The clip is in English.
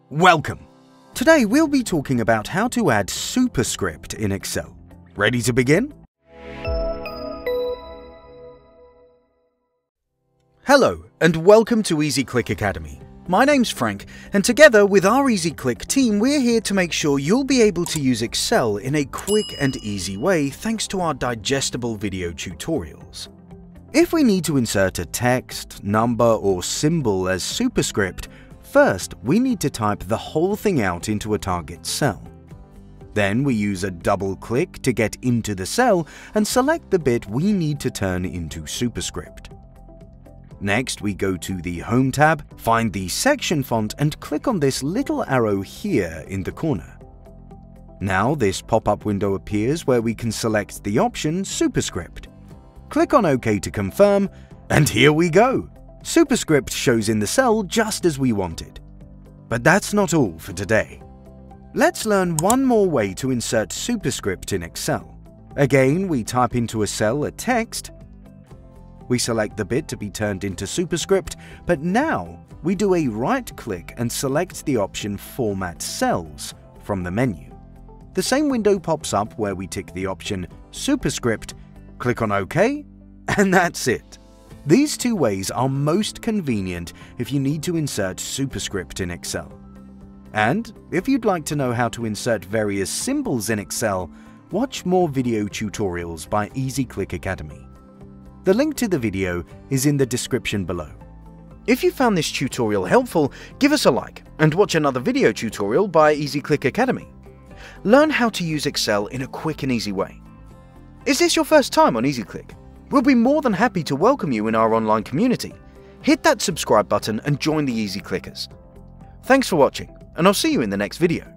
Welcome! Today we'll be talking about how to add Superscript in Excel. Ready to begin? Hello and welcome to EasyClick Academy. My name's Frank, and together with our EasyClick team we're here to make sure you'll be able to use Excel in a quick and easy way thanks to our digestible video tutorials. If we need to insert a text, number or symbol as superscript, first we need to type the whole thing out into a target cell. Then we use a double click to get into the cell and select the bit we need to turn into superscript. Next, we go to the Home tab, find the section font and click on this little arrow here in the corner. Now this pop-up window appears where we can select the option Superscript. Click on OK to confirm, and here we go! Superscript shows in the cell just as we wanted. But that's not all for today. Let's learn one more way to insert superscript in Excel. Again, we type into a cell a text. We select the bit to be turned into superscript, but now we do a right-click and select the option Format Cells from the menu. The same window pops up where we tick the option Superscript, click on OK, and that's it. These two ways are most convenient if you need to insert superscript in Excel. And if you'd like to know how to insert various symbols in Excel, watch more video tutorials by EasyClick Academy. The link to the video is in the description below. If you found this tutorial helpful, give us a like and watch another video tutorial by EasyClick Academy. Learn how to use Excel in a quick and easy way. Is this your first time on EasyClick? We'll be more than happy to welcome you in our online community. Hit that subscribe button and join the Easy Clickers. Thanks for watching, and I'll see you in the next video.